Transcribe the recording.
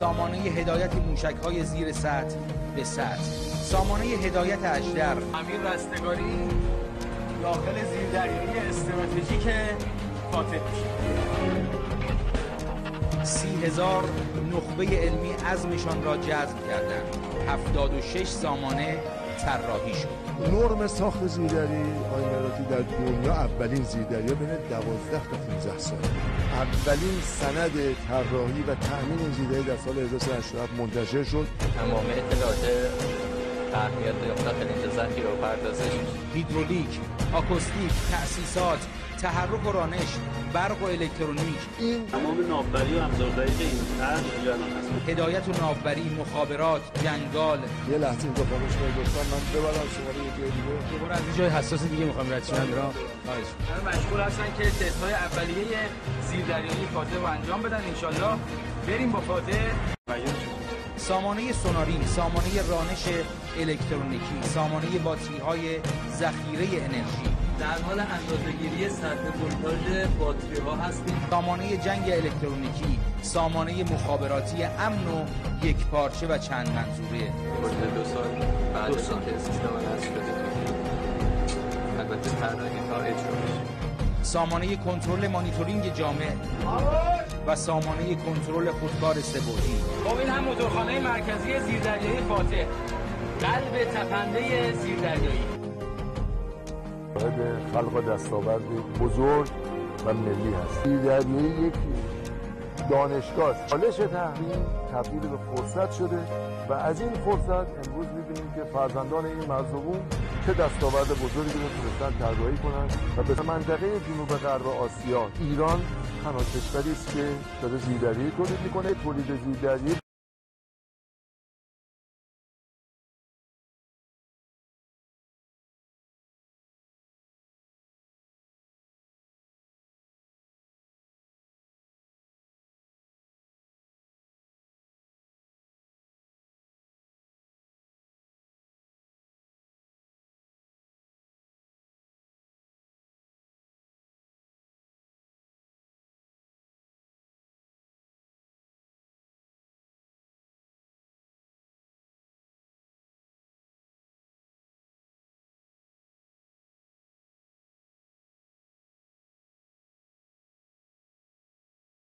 سامانه هدایت موشک‌های زیر سطح به سطح، سامانه هدایت اژدر، امیر رستگاری داخل زیردریایی استراتژیک فاتح میشه. 30,000 نخبه علمی عزمشان را جذب کردند. 76 سامانه طراحی شد. نرم ساخت زیردری آیمراتی در دنیا اولین زیردریا بین 12 تا 15 سال. اولین سند طراحی و تأمین زیردری در سال 1387 منتشر شد. تمام اطلاعات تحمیات داخل این ذخیره و پردازش، هیدرولیک، آکوستیک، تأسیسات، تحرک و رانش، برق و الکترونیک، این تمام ناوبری و ابزاردهی که این طرح جلان هست، هدایت و ناوبری، مخابرات، جنگال. یه لحظه اینجا خاموش کنید لطفاً، من ببرم شماره یه جای دیگه. دوباره از جای حساس دیگه می‌خوام رد شم میرا. خواهش. مشغول هستن که تست‌های اولیه زیردریایی فاتح رو انجام بدن. انشالله بریم با فاتح. سامانه سونارین، سامانه رانش الکترونیکی، سامانه باتری‌های ذخیره انرژی. در حال اندازه‌گیری سطح ولتاژ باتری‌ها هستیم. سامانه جنگ الکترونیکی، سامانه مخابراتی امن و یکپارچه و چند منظوره. حدود 2 سال بعد از اینکه سیستم نصب شده، البته طراحی تا اجرا بشه. سامانه کنترل مانیتورینگ جامع و سامانه کنترل خودکار سه‌بعدی. خب این هم موتورخانه مرکزی زیردریایی فاتح، قلب تپنده زیردریایی. واحد خلق و دستاورد بزرگ و ملی هست. زیردریایی یک دانشگاه است. چالش تحریم تبدیل به فرصت شده و از این فرصت امروز می‌بینیم که فرزندان این مرزبون چه دستاورد بزرگی رو تونستن طراحی کنند و به منطقه جنوب غرب آسیا ایران تنها کشوری است که داره زیردریایی تولید می‌کنه. تولید زیردریایی